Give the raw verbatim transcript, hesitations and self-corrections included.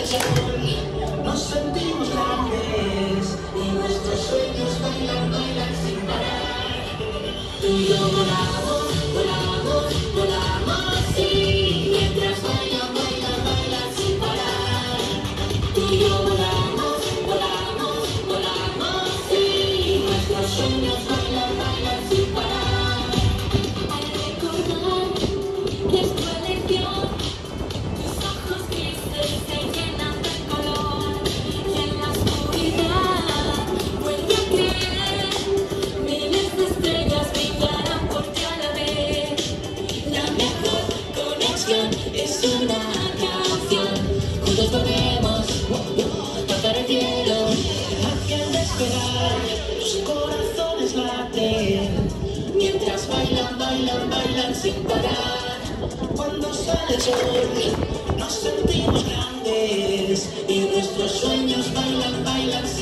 sol, nos sentimos grandes y nuestros sueños bailan, bailan sin parar. Tú y yo volamos, volamos, volamos, sí, mientras bailan, bailan, bailan sin parar. Tú y yo volamos, volamos, volamos, sí, nuestros sueños bailan, bailan sin parar. Al recordar que es tu elección, tus ojos grises se llenan de color y en la oscuridad vuelve a creer. Miles de estrellas brillarán por ti a la vez. La mejor conexión es una canción. Juntos podemos tocar el cielo. Hacia el despegar tus corazones laten mientras bailan, bailan, bailan sin parar. Cuando sale el sol nos sentimos grandes y nuestros sueños bailan, bailan sin parar.